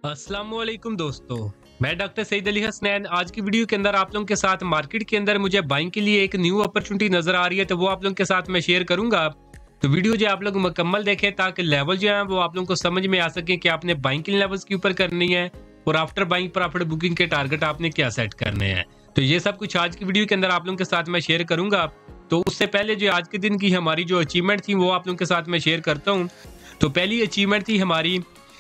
अस्सलामुअलैकुम दोस्तों, मैं डॉक्टर सईद अली हसनैन। आज की वीडियो के अंदर आप लोगों के साथ मार्केट के अंदर मुझे बाइंग के लिए एक न्यू अपॉर्चुनिटी नजर आ रही है, तो वो आप लोगों के साथ मैं शेयर करूंगा। तो वीडियो जो आप लोग मुकम्मल देखें ताकि लेवल जो है वो आप लोगों को समझ में आ सके कि आपने बाइंग किन लेवल्स के ऊपर करनी है और आफ्टर बाइंग प्रॉफिट बुकिंग के टारगेट आपने क्या सेट करने हैं। तो ये सब कुछ आज की वीडियो के अंदर आप लोगों के साथ मैं शेयर करूंगा। तो उससे पहले जो आज के दिन की हमारी जो अचीवमेंट थी वो आप लोगों के साथ मैं शेयर करता हूँ। तो पहली अचीवमेंट थी हमारी,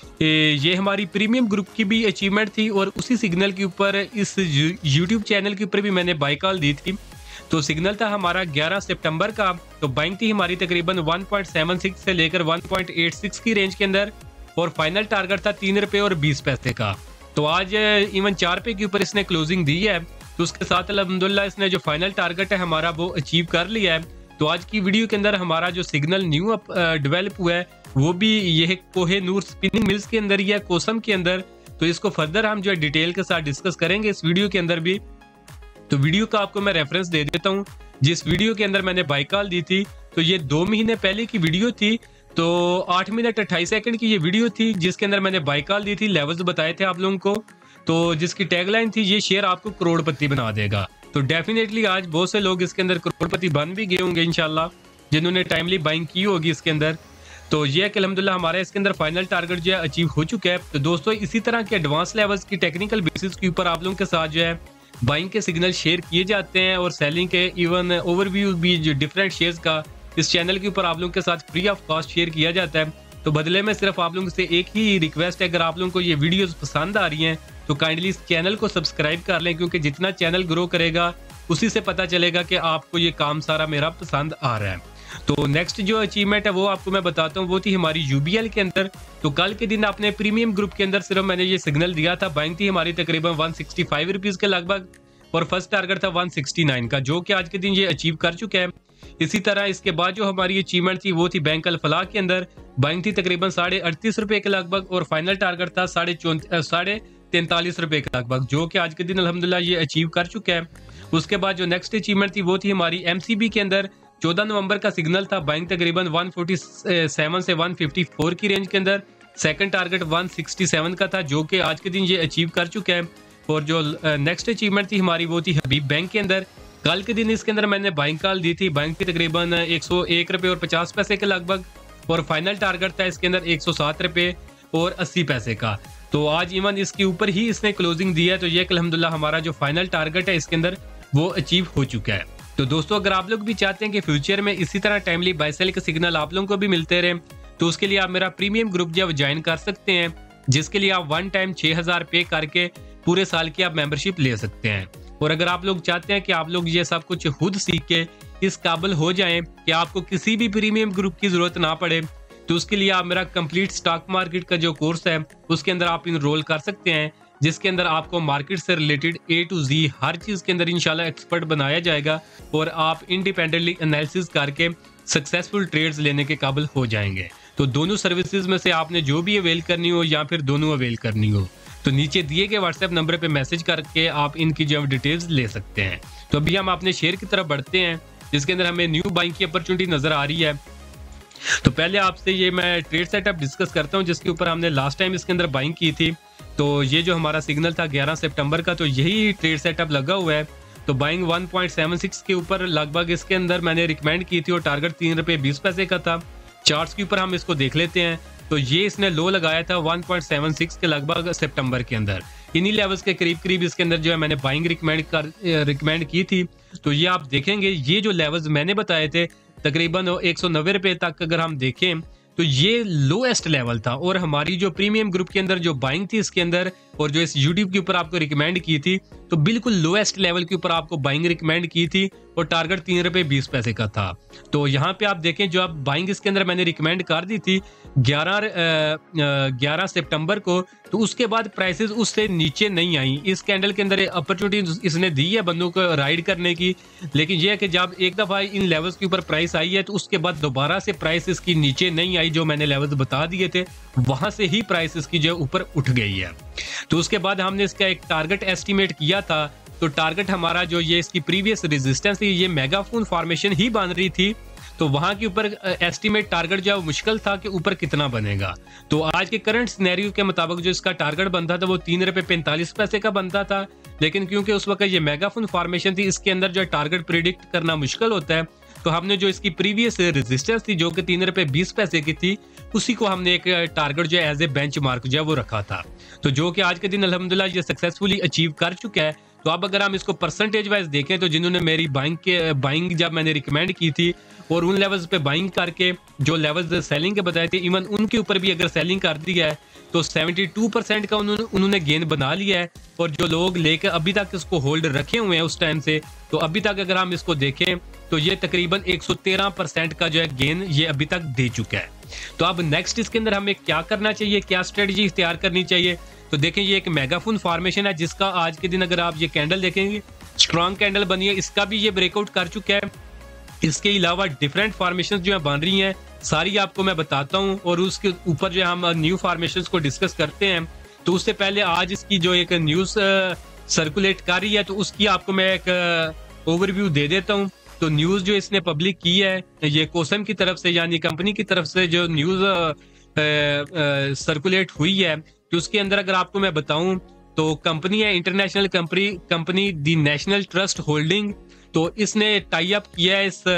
ये हमारी प्रीमियम ग्रुप की भी अचीवमेंट थी और उसी सिग्नल के ऊपर इस यूट्यूब चैनल के ऊपर भी मैंने बाई कॉल दी थी। तो सिग्नल था हमारा 11 सितंबर का। तो बाइंग थी हमारी तकरीबन 1.76 से लेकर 1.86 की रेंज के अंदर और फाइनल टारगेट था 3 रुपये और 20 पैसे का। तो आज इवन 4 रुपये के ऊपर इसने क्लोजिंग दी है। तो उसके साथ अल्हम्दुलिल्लाह इसने जो फाइनल टारगेट है हमारा वो अचीव कर लिया है। तो आज की वीडियो के अंदर हमारा जो सिग्नल न्यू डेवलप हुआ है वो भी ये कोहे नूर स्पिनिंग मिल्स के अंदर या कोसम के अंदर। तो इसको फर्दर हम जो है डिटेल के साथ डिस्कस करेंगे इस वीडियो के अंदर भी। तो वीडियो का आपको मैं रेफरेंस दे देता हूँ जिस वीडियो के अंदर मैंने बाई कॉल दी थी। तो ये 2 महीने पहले की वीडियो थी। तो 8 मिनट 28 सेकंड की ये वीडियो थी जिसके अंदर मैंने बाई कॉल दी थी, लेवल्स बताए थे आप लोगों को। तो जिसकी टैगलाइन थी ये शेयर आपको करोड़पति बना देगा। तो डेफिनेटली आज बहुत से लोग इसके अंदर करोड़पति बन भी गए होंगे इंशाल्लाह, जिन्होंने टाइमली बाइंग की होगी इसके अंदर। तो ये कि अल्हम्दुलिल्लाह हमारा इसके अंदर फाइनल टारगेट जो है अचीव हो चुका है। तो दोस्तों इसी तरह के एडवांस लेवल्स की टेक्निकल बेसिस के ऊपर आप लोगों के साथ जो है बाइंग के सिग्नल शेयर किए जाते हैं और सेलिंग के इवन ओवरव्यू भी जो डिफरेंट शेयर्स का इस चैनल के ऊपर आप लोगों के साथ फ्री ऑफ कॉस्ट शेयर किया जाता है। तो बदले में सिर्फ आप लोगों से एक ही रिक्वेस्ट है, अगर आप लोगों को ये वीडियोस पसंद आ रही हैं तो काइंडली इस चैनल को सब्सक्राइब कर लें, क्योंकि जितना चैनल ग्रो करेगा उसी से पता चलेगा कि आपको ये काम सारा मेरा पसंद आ रहा है। तो नेक्स्ट जो अचीवमेंट है वो आपको मैं बताता हूँ, वो थी हमारी यूबीएल के अंदर। तो कल के दिन आपने प्रीमियम ग्रुप के अंदर सिर्फ मैंने ये सिग्नल दिया था, बाइंग थी हमारी तकरीबन 165 रुपीज के लगभग और फर्स्ट टारगेट था 169 का, जो कि आज के दिन ये अचीव कर चुका है। इसी तरह इसके बाद जो हमारी अचीवमेंट थी वो थी बैंक अल फलाह के अंदर, बाइंग थी तकरीबन 38.5 रुपए के लगभग और फाइनल टारगेट था 43.5 रुपए के लगभग, जो कि आज के दिन अल्हम्दुलिल्लाह ये अचीव कर चुका है। उसके बाद जो नेक्स्ट अचीवमेंट थी वो थी हमारी एमसीबी के अंदर। 14 नवंबर का सिग्नल था, बाइंग तकरीबन 147 से 154 की रेंज के अंदर, सेकंड टारगेट 167 का था, जो कि आज के दिन ये अचीव कर चुका है। और जो नेक्स्ट अचीवमेंट थी हमारी वो थी हबीब बैंक के अंदर। कल के दिन इसके अंदर मैंने बाइंग कॉल दी थी, बाइंग की तकरीबन 101 रुपये और 50 पैसे के लगभग और फाइनल टारगेट था इसके अंदर 107 रुपये और 80 पैसे का। तो आज इवन इसके ऊपर ही इसने क्लोजिंग दी है। तो ये अल्हम्दुलिल्लाह हमारा जो फाइनल टारगेट है इसके अंदर वो अचीव हो चुका है। तो दोस्तों अगर आप लोग भी चाहते हैं कि फ्यूचर में इसी तरह टाइमली बाय सेल के सिग्नल आप लोगों को भी मिलते रहे, तो उसके लिए आप मेरा प्रीमियम ग्रुप जो ज्वाइन कर सकते हैं, जिसके लिए आप 1 टाइम 6000 पे करके पूरे साल की आप मेंबरशिप ले सकते हैं। और अगर आप लोग चाहते हैं कि आप लोग ये सब कुछ खुद सीख के इस काबिल हो जाएं कि आपको किसी भी प्रीमियम ग्रुप की जरूरत ना पड़े, तो उसके लिए आप मेरा कंप्लीट स्टॉक मार्केट का जो कोर्स है उसके अंदर आप इनरोल कर सकते हैं, जिसके अंदर आपको मार्केट से रिलेटेड A to Z हर चीज के अंदर इंशाल्लाह एक्सपर्ट बनाया जाएगा और आप इंडिपेंडेंटली एनालिसिस करके सक्सेसफुल ट्रेड्स लेने के काबिल हो जाएंगे। तो दोनों सर्विसेज में से आपने जो भी अवेल करनी हो या फिर दोनों अवेल करनी हो, तो नीचे दिए गए व्हाट्सएप नंबर पे मैसेज करके आप इनकी जो डिटेल्स ले सकते हैं। तो अभी हम अपने शेयर की तरफ बढ़ते हैं, जिसके अंदर हमें न्यू बाइंग की अपॉर्चुनिटी नजर आ रही है। तो पहले आपसे ये मैं ट्रेड सेटअप डिस्कस करता हूँ, जिसके ऊपर हमने लास्ट टाइम इसके अंदर बाइंग की थी। तो ये जो हमारा सिग्नल था 11 सितंबर का, तो यही ट्रेड सेटअप लगा हुआ है। तो बाइंग 1.76 के ऊपर लगभग इसके अंदर मैंने रिकमेंड की थी और टारगेट 3 रुपये 20 पैसे का था। चार्ट्स के ऊपर हम इसको देख लेते हैं। तो ये इसने लो लगाया था 1.76 के लगभग सितंबर के अंदर। इन्हीं लेवल्स के करीब करीब इसके अंदर जो है मैंने बाइंग रिकमेंड की थी। तो ये आप देखेंगे ये जो लेवल्स मैंने बताए थे तकरीबन 190 रुपये तक अगर हम देखें तो ये लोएस्ट लेवल था। और हमारी जो प्रीमियम ग्रुप के अंदर जो बाइंग थी इसके अंदर और जो इस यूट्यूब के ऊपर आपको रिकमेंड की थी, तो बिल्कुल लोएस्ट लेवल के ऊपर आपको बाइंग रिकमेंड की थी और टारगेट 3 रुपये 20 पैसे का था। तो यहाँ पे आप देखें जो आप बाइंग इसके अंदर मैंने रिकमेंड कर दी थी 11 सितंबर को, तो उसके बाद प्राइसेस उससे नीचे नहीं आई। इस कैंडल के अंदर अपॉर्चुनिटी इसने दी है बंदों को राइड करने की, लेकिन यह है कि जब एक दफा इन लेवल्स के ऊपर प्राइस आई है तो उसके बाद दोबारा से प्राइस इसकी नीचे नहीं आई। जो मैंने लेवल्स बता दिए थे वहां से ही प्राइस इसकी जो ऊपर उठ गई है। तो उसके बाद हमने इसका एक टारगेट एस्टिमेट किया था। तो टारगेट हमारा जो ये इसकी प्रीवियस रेजिस्टेंस थी, ये मेगाफोन फॉर्मेशन ही बन रही थी। तो वहां के ऊपर एस्टिमेट टारगेट जो मुश्किल था कि ऊपर कितना बनेगा। तो आज के करंट सिनेरियो के मुताबिक जो इसका टारगेट बनता था वो 3 रुपए 45 पैसे का बनता था, लेकिन क्योंकि उस वक्त ये मेगाफोन फॉर्मेशन थी, इसके अंदर जो टारगेट प्रिडिक्ट करना मुश्किल होता है, तो हमने जो इसकी प्रीवियस रेजिस्टेंस थी जो कि 3 रुपए 20 पैसे की थी, उसी को हमने एक टारगेट जो एज ए बेंचमार्क जो है वो रखा था, तो जो कि आज के दिन अल्हम्दुलिल्लाह ये सक्सेसफुली अचीव कर चुका है। तो अब अगर हम इसको परसेंटेज वाइज देखें तो जिन्होंने मेरी बाइंग जब मैंने रिकमेंड की थी और उन लेवल्स पे बाइंग करके जो लेवल्स सेलिंग के बताए थे, इवन उनके ऊपर भी अगर सेलिंग कर दिया है तो 72% का उन्होंने गेन बना लिया है। और जो लोग लेकर अभी तक इसको होल्ड रखे हुए हैं उस टाइम से, तो अभी तक अगर हम इसको देखें तो ये तकरीबन 113% का जो है गेन ये अभी तक दे चुका है। तो अब नेक्स्ट इसके अंदर हमें क्या करना चाहिए, क्या स्ट्रेटजी इख्तियार करनी चाहिए, तो देखें ये एक मेगाफोन फॉर्मेशन है जिसका आज के दिन अगर आप ये कैंडल देखेंगे स्ट्रॉन्ग कैंडल बनी है, इसका भी ये ब्रेकआउट कर चुका है। इसके अलावा डिफरेंट फॉर्मेशन जो है बन रही हैं, सारी आपको मैं बताता हूं और उसके ऊपर जो हम न्यू फॉर्मेशंस को डिस्कस करते हैं। तो उससे पहले आज इसकी जो एक न्यूज सर्कुलेट कर रही है तो उसकी आपको मैं एक ओवरव्यू दे देता हूं। तो न्यूज जो इसने पब्लिक की है ये कोसम की तरफ से यानी कंपनी की तरफ से जो न्यूज सर्कुलेट हुई है, तो उसके अंदर अगर आपको मैं बताऊं तो कंपनी है international company the national trust holding. तो इसने टाई अप किया है इस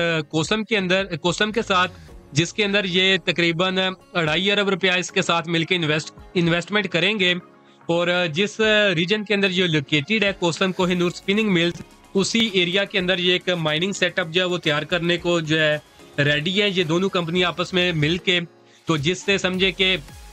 कोसम के साथ, जिसके अंदर ये तकरीबन 2.5 अरब रुपया इसके साथ मिलकर इन्वेस्टमेंट करेंगे। और जिस रीजन के अंदर ये लोकेटेड है कोसम कोहिनूर स्पिनिंग मिल्स, उसी एरिया के अंदर ये एक माइनिंग सेटअप जो है वो तैयार करने को जो है रेडी है ये दोनों कंपनी आपस में मिलके। तो जिससे समझे कि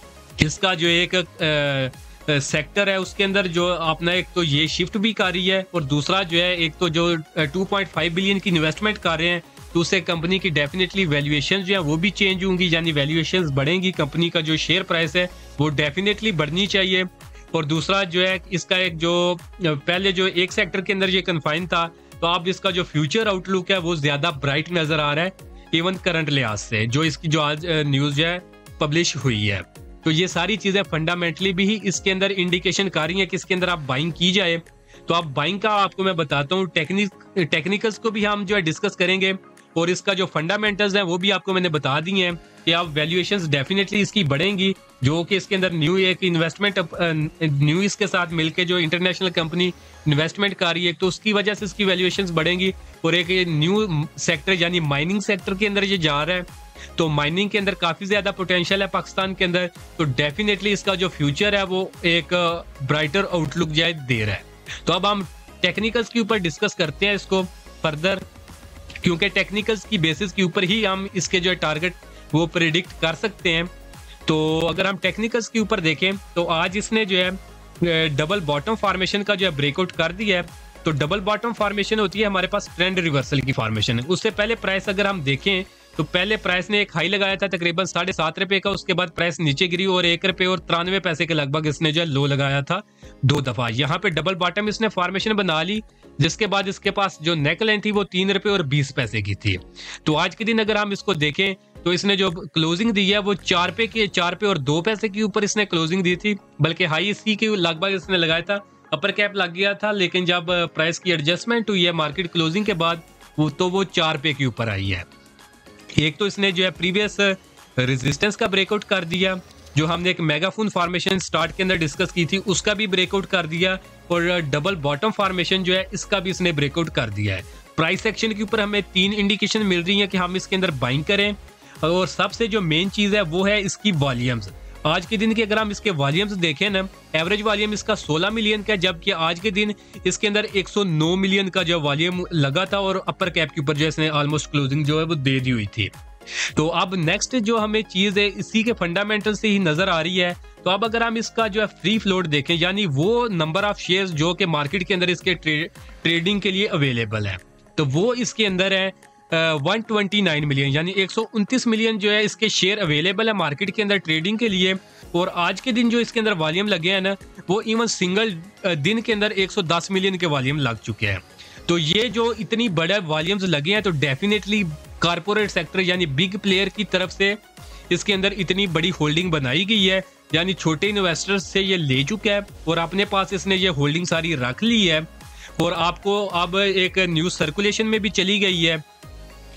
इसका जो एक सेक्टर है उसके अंदर जो अपना एक तो ये शिफ्ट भी कर रही है और दूसरा जो है एक तो जो 2.5 बिलियन की इन्वेस्टमेंट कर रहे हैं, तो उससे कंपनी की डेफिनेटली वैल्यूएशन जो है वो भी चेंज होंगी, यानी वैल्यूएशंस बढ़ेंगी, कंपनी का जो शेयर प्राइस है वो डेफिनेटली बढ़नी चाहिए। और दूसरा जो है इसका एक जो पहले जो एक सेक्टर के अंदर ये कन्फाइन था, तो अब इसका जो फ्यूचर आउटलुक है वो ज्यादा ब्राइट नजर आ रहा है इवन करंट लिहाज से, जो इसकी जो आज न्यूज है पब्लिश हुई है। तो ये सारी चीजें फंडामेंटली भी इसके अंदर इंडिकेशन कर रही है कि इसके अंदर आप बाइंग की जाए। तो आप बाइंग का आपको मैं बताता हूँ, टेक्निकल्स को भी हम जो है डिस्कस करेंगे और इसका जो फंडामेंटल्स हैं वो भी आपको मैंने बता दी हैं कि आप वैल्यूएशंस डेफिनेटली इसकी बढ़ेंगी, जो कि इसके अंदर न्यू एक इन्वेस्टमेंट न्यू इसके साथ मिलके जो इंटरनेशनल कंपनी इन्वेस्टमेंट कर रही है, तो उसकी वजह से इसकी वैल्यूएशंस बढ़ेंगी। और एक न्यू सेक्टर यानी माइनिंग सेक्टर के अंदर ये जा रहा है, तो माइनिंग के अंदर काफी ज्यादा पोटेंशियल है पाकिस्तान के अंदर, तो डेफिनेटली इसका जो फ्यूचर है वो एक ब्राइटर आउटलुक जो है दे रहा है। तो अब हम टेक्निकल्स के ऊपर डिस्कस करते हैं इसको फर्दर, क्योंकि टेक्निकल्स की बेसिस के ऊपर ही हम इसके जो टारगेट वो प्रेडिक्ट कर सकते हैं। तो अगर हम टेक्निकल्स के ऊपर देखें तो आज इसने जो है डबल बॉटम फॉर्मेशन का जो है ब्रेकआउट कर दिया है। तो डबल बॉटम फॉर्मेशन होती है हमारे पास ट्रेंड रिवर्सल की फॉर्मेशन है। उससे पहले प्राइस अगर हम देखें तो पहले प्राइस ने एक हाई लगाया था तकरीबन 7.5 रुपए का, उसके बाद प्राइस नीचे गिरी और 1 रुपए और 93 पैसे के लगभग इसने जो है लो लगाया था 2 दफा। यहाँ पे डबल बॉटम इसने फॉर्मेशन बना ली, जिसके बाद इसके पास जो नेक लाइन थी वो 3 रुपए और 20 पैसे की थी। तो आज के दिन अगर हम इसको देखें तो इसने जो क्लोजिंग दी है वो 4 पे और 2 पैसे के ऊपर इसने क्लोजिंग दी थी, बल्कि हाई इसकी के लगभग इसने लगाया था, अपर कैप लग गया था, लेकिन जब प्राइस की एडजस्टमेंट हुई है मार्केट क्लोजिंग के बाद वो 4 पे के ऊपर आई है। एक तो इसने जो है प्रीवियस रेजिस्टेंस का ब्रेकआउट कर दिया, जो हमने एक मेगाफोन फॉर्मेशन स्टार्ट के अंदर डिस्कस की थी उसका भी ब्रेकआउट कर दिया, और डबल बॉटम फॉर्मेशन जो है इसका भी इसने ब्रेकआउट कर दिया है। प्राइस एक्शन के ऊपर हमें 3 इंडिकेशन मिल रही है कि हम इसके अंदर बाइंग करें, और सबसे जो मेन चीज है वो है इसकी वॉल्यूम्स। आज के दिन की अगर हम इसके वॉल्यूम्स देखें ना, एवरेज वॉल्यूम इसका 16 मिलियन का, जबकि आज के दिन इसके अंदर 109 मिलियन का जो वॉल्यूम लगा था, और अपर कैप के ऊपर जो इसने ऑलमोस्ट क्लोजिंग जो है वो दे दी हुई थी। तो अब नेक्स्ट जो हमें चीज है इसी के फंडामेंटल से ही नजर आ रही है। तो अब अगर हम इसका जो है फ्री फ्लोट देखें, यानी वो नंबर ऑफ शेयर्स जो कि मार्केट के अंदर इसके ट्रेडिंग के लिए अवेलेबल है, तो वो इसके अंदर है 129 मिलियन, यानी 129 मिलियन जो है इसके शेयर अवेलेबल है मार्केट के अंदर ट्रेडिंग के लिए। और आज के दिन जो इसके अंदर वॉल्यूम लगे हैं ना, वो इवन सिंगल दिन के अंदर 110 मिलियन के वॉल्यूम लग चुके हैं। तो ये जो इतनी बड़े वॉल्यूम्स लगे हैं, तो डेफिनेटली कारपोरेट सेक्टर यानी बिग प्लेयर की तरफ से इसके अंदर इतनी बड़ी होल्डिंग बनाई गई है, यानी छोटे इन्वेस्टर्स से ये ले चुका है और अपने पास इसने ये होल्डिंग सारी रख ली है। और आपको अब एक न्यूज सर्कुलेशन में भी चली गई है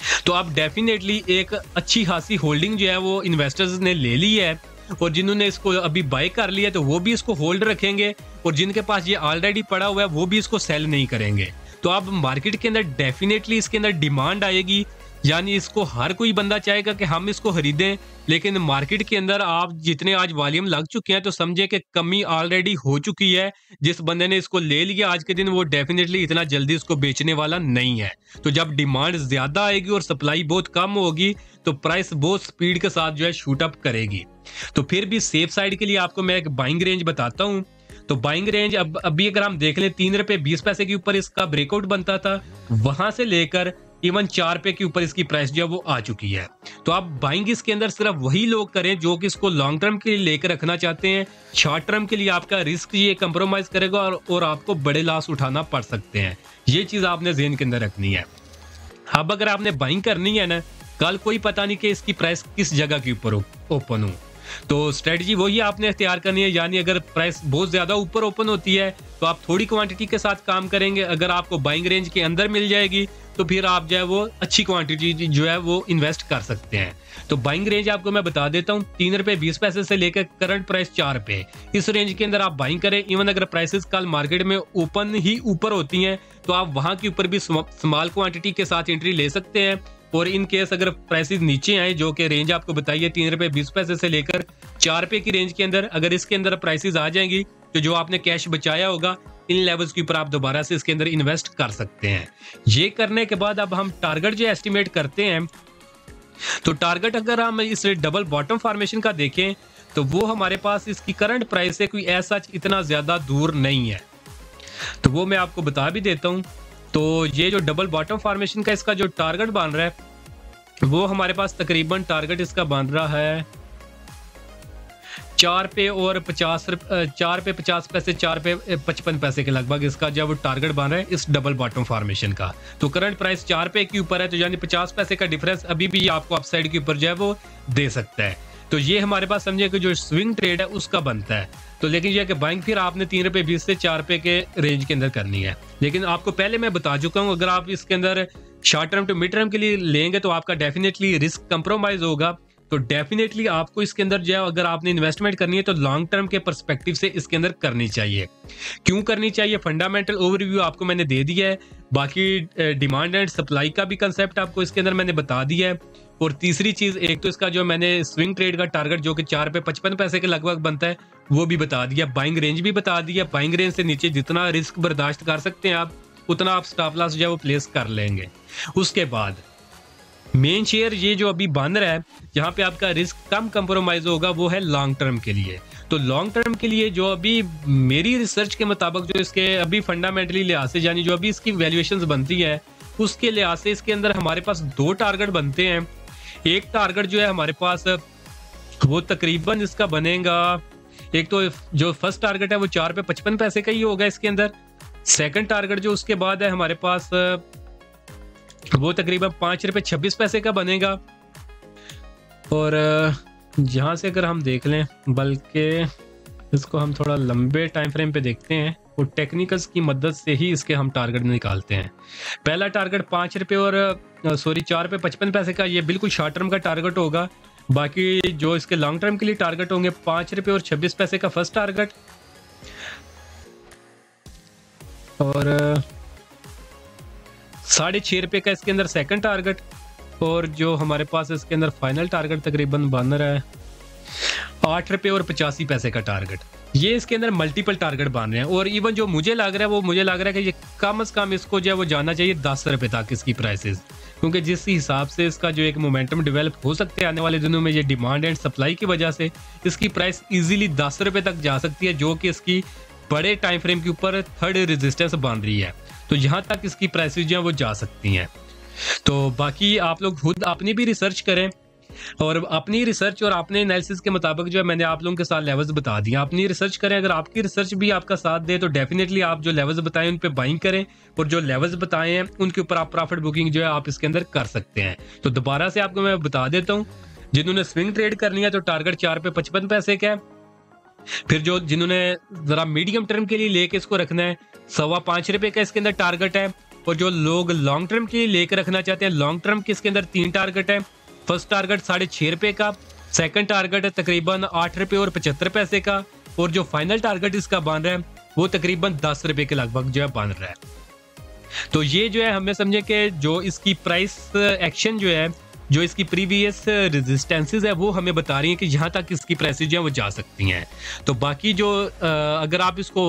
तो आप डेफिनेटली एक अच्छी खासी होल्डिंग जो है वो इन्वेस्टर्स ने ले ली है, और जिन्होंने इसको अभी बाय कर लिया तो वो भी इसको होल्ड रखेंगे, और जिनके पास ये ऑलरेडी पड़ा हुआ है वो भी इसको सेल नहीं करेंगे। तो अब मार्केट के अंदर डेफिनेटली इसके अंदर डिमांड आएगी, यानी इसको हर कोई बंदा चाहेगा कि हम इसको खरीदें। लेकिन मार्केट के अंदर आप जितने आज वॉल्यूम लग चुके हैं तो समझे कि कमी ऑलरेडी हो चुकी है। जिस बंदे ने इसको ले लिया आज के दिन वो डेफिनेटली इतना जल्दी इसको बेचने वाला नहीं है। तो जब डिमांड ज्यादा आएगी और सप्लाई बहुत कम होगी तो प्राइस बहुत स्पीड के साथ जो है शूट अप करेगी। तो फिर भी सेफ साइड के लिए आपको मैं एक बाइंग रेंज बताता हूँ। तो बाइंग रेंज अभी अगर हम देख लें 3 रुपए 20 पैसे के ऊपर इसका ब्रेकआउट बनता था, वहां से लेकर इवन 4 रुपए के ऊपर इसकी प्राइस जो है वो आ चुकी है। तो आप बाइंग इसके अंदर सिर्फ वही लोग करें जो कि इसको लॉन्ग टर्म के लिए लेकर रखना चाहते हैं। शॉर्ट टर्म के लिए आपका रिस्क ये कंप्रोमाइज करेगा और आपको बड़े लॉस उठाना पड़ सकते हैं। ये चीज आपने ज़हन के अंदर रखनी है। अब अगर आपने बाइंग करनी है ना, कल कोई पता नहीं कि इसकी प्राइस किस जगह के ऊपर ओपन हो, तो स्ट्रेटजी वही आपने इख्तियार करनी है। यानी अगर प्राइस बहुत ज्यादा ऊपर ओपन होती है तो आप थोड़ी क्वांटिटी के साथ काम करेंगे। अगर आपको बाइंग रेंज के अंदर मिल जाएगी तो फिर आप जो है वो अच्छी क्वांटिटी जो है वो इन्वेस्ट कर सकते हैं। तो बाइंग रेंज आपको मैं बता देता हूँ, 3 रुपए 20 पैसे से लेकर करंट प्राइस 4 रुपए, इस रेंज के अंदर आप बाइंग करें। इवन अगर प्राइसेस कल मार्केट में ओपन ही ऊपर होती हैं तो आप वहां के ऊपर भी स्मॉल क्वांटिटी के साथ एंट्री ले सकते हैं। और इन केस अगर प्राइसेस नीचे आए, जो कि रेंज आपको बताइए 3 रुपए 20 पैसे से लेकर 4 रुपए की रेंज के अंदर, अगर इसके अंदर प्राइसेस आ जाएंगी तो जो आपने कैश बचाया होगा इन लेवल्स के ऊपर आप दोबारा से इसके अंदर इन्वेस्ट कर सकते हैं। ये करने के बाद अब हम टारगेट जो एस्टिमेट करते हैं, तो टारगेट अगर हम इस डबल बॉटम फॉर्मेशन का देखें तो वो हमारे पास इसकी करंट प्राइस से कोई ऐसा इतना ज्यादा दूर नहीं है। तो वो मैं आपको बता भी देता हूं। तो ये जो डबल बॉटम फॉर्मेशन का इसका जो टारगेट बन रहा है वो हमारे पास तकरीबन टारगेट इसका बन रहा है 4 पे और 50 पैसे 4 पे 55 पैसे के लगभग इसका जो वो टारगेट बन रहा है इस डबल बॉटम फॉर्मेशन का। तो करंट प्राइस 4 पे के ऊपर है, तो यानी 50 पैसे का डिफरेंस अभी भी आपको अपसाइड के ऊपर जो है वो दे सकता है। तो ये हमारे पास समझिए कि जो स्विंग ट्रेड है उसका बनता है। तो लेकिन ये कि बाइंग फिर आपने 3 रुपए 20 से 4 रुपए के रेंज के अंदर करनी है। लेकिन आपको पहले मैं बता चुका हूँ, अगर आप इसके अंदर short term to mid term के लिए लेंगे तो आपका डेफिनेटली रिस्क कंप्रोमाइज होगा। तो डेफिनेटली आपको इसके अंदर जो है अगर आपने इन्वेस्टमेंट करनी है तो लॉन्ग टर्म के पर्सपेक्टिव से इसके अंदर करनी चाहिए। क्यों करनी चाहिए, फंडामेंटल ओवरव्यू आपको मैंने दे दिया है। बाकी डिमांड एंड सप्लाई का भी कंसेप्ट आपको इसके अंदर मैंने बता दिया है। और तीसरी चीज, एक तो इसका जो मैंने स्विंग ट्रेड का टारगेट जो कि 4 पे 55 पैसे के लगभग बनता है वो भी बता दिया, बाइंग रेंज भी बता दिया। बाइंग रेंज से नीचे जितना रिस्क बर्दाश्त कर सकते हैं आप उतना आप स्टॉप लॉस जो है वो प्लेस कर लेंगे। उसके बाद मेन शेयर ये जो अभी बन रहा है जहां पे आपका रिस्क कम कंप्रोमाइज होगा वो है लॉन्ग टर्म के लिए। तो लॉन्ग टर्म के लिए जो अभी मेरी रिसर्च के मुताबिक जो इसके अभी फंडामेंटली लिहाज से यानी जो अभी इसकी वैल्यूएशंस बनती है उसके लिहाज से इसके अंदर हमारे पास 2 टारगेट बनते हैं। एक टारगेट जो है हमारे पास वो तकरीबन इसका बनेगा, एक तो जो फर्स्ट टारगेट है वो 4 पे 55 पैसे का ही होगा इसके अंदर। सेकंड टारगेट जो उसके बाद है हमारे पास वो तकरीबन 5 रुपए 26 पैसे का बनेगा। और जहां से अगर हम देख लें, बल्कि इसको हम थोड़ा लंबे टाइम फ्रेम पे देखते हैं और टेक्निकल्स की मदद से ही इसके हम टारगेट निकालते हैं। पहला टारगेट 5 रुपए और 4 पे 55 पैसे का, ये बिल्कुल शॉर्ट टर्म का टारगेट होगा। बाकी जो इसके लॉन्ग टर्म के लिए टारगेट होंगे 5 रुपए और 26 पैसे का फर्स्ट टारगेट, और 6.5 रुपए का इसके अंदर सेकंड टारगेट, और जो हमारे पास इसके अंदर फाइनल टारगेट तकरीबन बन रहा है 8 रुपए और 85 पैसे का टारगेट। ये इसके अंदर मल्टीपल टारगेट बन रहे हैं। और इवन जो मुझे लग रहा है वो मुझे लग रहा है कि ये कम से कम इसको जो है वो जाना चाहिए 10 रुपए तक इसकी प्राइसेस, क्योंकि जिस हिसाब से इसका जो एक मोमेंटम डेवलप हो सकते हैं आने वाले दिनों में, ये डिमांड एंड सप्लाई की वजह से इसकी प्राइस इजीली 10 रुपए तक जा सकती है, जो कि इसकी बड़े टाइम फ्रेम के ऊपर थर्ड रेजिस्टेंस बन रही है। तो यहाँ तक इसकी प्राइसेस जो है वो जा सकती हैं। तो बाकी आप लोग खुद अपनी भी रिसर्च करें, और अपनी रिसर्च और अपने एनालिसिस के मुताबिक जो है मैंने आप लोगों के साथ लेवल्स बता दिए, अपनी रिसर्च करें। अगर आपकी रिसर्च भी आपका साथ दे तो डेफिनेटली आप जो लेवल्स बताएं उन पे बाइंग करें, और जो लेवल्स बताए हैं उनके ऊपर आप प्रॉफिट बुकिंग जो है आप इसके अंदर कर सकते हैं। तो दोबारा से आपको मैं बता देता हूँ, जिन्होंने स्विंग ट्रेड करनी है तो टारगेट 4 पे 55 पैसे का है। फिर जो जिन्होंने जरा मीडियम टर्म के लिए लेके इसको रखना है 5.25 रुपए का इसके अंदर टारगेट है, और जो लोग लॉन्ग टर्म के लिए लेकर रखना चाहते हैं, लॉन्ग टर्म के इसके अंदर 3 टारगेट है। फर्स्ट टारगेट 6.5 रुपए का, सेकंड टारगेट है तकरीबन 8 रुपए और 75 पैसे का, और जो फाइनल टारगेट इसका बन रहा है वो तकरीबन 10 रुपए के लगभग जो है बन रहा है। तो ये जो है हमें समझे कि जो इसकी प्राइस एक्शन जो है, जो इसकी प्रीवियस रेजिस्टेंसेस है वो हमें बता रही है कि यहाँ तक इसकी प्राइसेज हैं वो जा सकती हैं। तो बाकी जो अगर आप इसको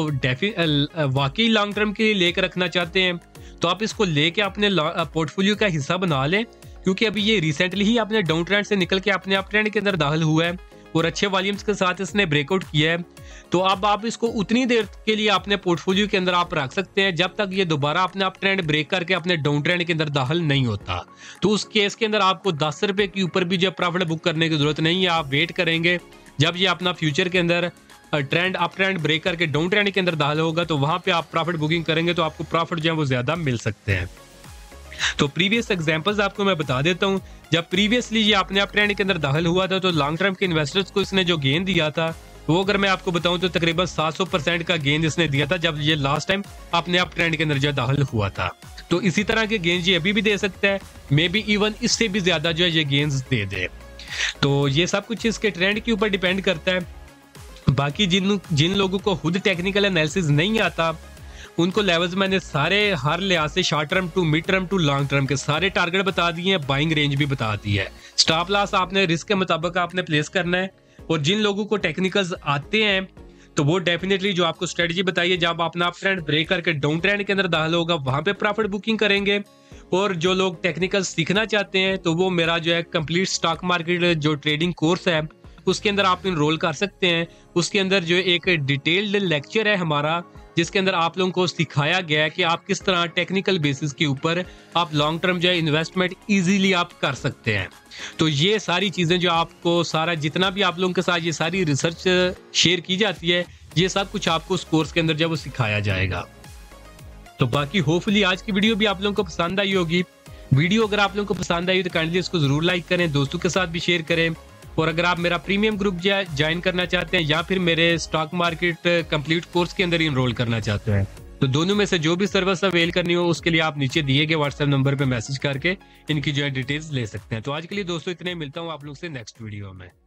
वाकई लॉन्ग टर्म के लिए लेकर रखना चाहते हैं तो आप इसको लेके अपने पोर्टफोलियो का हिस्सा बना लें, क्योंकि अभी ये रिसेंटली ही अपने डाउन ट्रेंड से निकल के अपने अप ट्रेंड के अंदर दाखिल हुआ है और अच्छे वॉल्यूम्स के साथ इसने ब्रेकआउट किया है। तो अब आप इसको उतनी देर के लिए अपने पोर्टफोलियो के अंदर आप रख सकते हैं जब तक ये दोबारा अपने अप ट्रेंड ब्रेक करके अपने डाउन ट्रेंड के अंदर दाखिल नहीं होता। तो उस केस के अंदर आपको 10 रुपए के ऊपर भी जो प्रॉफिट बुक करने की जरूरत नहीं है। आप वेट करेंगे जब ये अपना फ्यूचर के अंदर ट्रेंड अप ट्रेंड ब्रेक करके डाउन ट्रेंड के अंदर दाखिल होगा तो वहां पे आप प्रॉफिट बुकिंग करेंगे तो आपको प्रॉफिट जो है वो ज्यादा मिल सकते हैं। तो प्रीवियस एग्जांपल्स आपको मैं बता देता हूं। जब प्रीवियसली ये अपने अप ट्रेंड के अंदर दाखिल हुआ था तो लॉन्ग टर्म के इन्वेस्टर्स को इसने जो गेन दिया था वो अगर मैं आपको बताऊं तो तकरीबन 700% का गेन इसने दिया था जब ये लास्ट टाइम अपने अप ट्रेंड के अंदर जो दाखिल हुआ था। तो इसी तरह के गेन ये अभी भी दे सकता है, मे बी इवन इससे भी ज्यादा जो है ये गेन्स दे दे। तो ये सब कुछ इसके ट्रेंड के ऊपर डिपेंड करता है। बाकी जिन लोगों को खुद टेक्निकल एनालिसिस नहीं आता उनको लेवल्स मैंने सारे हर लिहाज से short term to mid term to long term के सारे टारगेट बता दिए हैं, बाइंग रेंज भी बता दी है। स्टॉप लॉस आपने रिस्क के मुताबिक आपने प्लेस करना है। और जिन लोगों को टेक्निकल्स आते हैं तो वो डेफिनेटली जो आपको स्ट्रेटजी बताइए, जब अपना अप ट्रेंड ब्रेक करके डाउन ट्रेंड के अंदर दाखिल होगा वहां पे प्रॉफिट बुकिंग करेंगे। और जो लोग टेक्निकल सीखना चाहते हैं तो वो मेरा जो है कंप्लीट स्टॉक मार्केट जो ट्रेडिंग कोर्स है उसके अंदर आप इनरोल कर सकते हैं। उसके अंदर जो एक डिटेल्ड लेक्चर है हमारा जिसके अंदर आप लोगों को सिखाया गया है कि आप किस तरह टेक्निकल बेसिस के ऊपर आप लॉन्ग टर्म जो है इन्वेस्टमेंट इजीली आप कर सकते हैं। तो ये सारी चीजें जो आपको सारा जितना भी आप लोगों के साथ ये सारी रिसर्च शेयर की जाती है ये सब कुछ आपको उस कोर्स के अंदर जब वो सिखाया जाएगा। तो बाकी होपफुली आज की वीडियो भी आप लोगों को पसंद आई होगी। वीडियो अगर आप लोगों को पसंद आई तो काइंडली इसको जरूर लाइक करें, दोस्तों के साथ भी शेयर करें। और अगर आप मेरा प्रीमियम ग्रुप ज्वाइन करना चाहते हैं या फिर मेरे स्टॉक मार्केट कंप्लीट कोर्स के अंदर इनरोल करना चाहते हैं तो दोनों में से जो भी सर्विस अवेल करनी हो उसके लिए आप नीचे दिए गए व्हाट्सएप नंबर पे मैसेज करके इनकी जो है डिटेल्स ले सकते हैं। तो आज के लिए दोस्तों इतने, मिलता हूँ आप लोग से नेक्स्ट वीडियो में।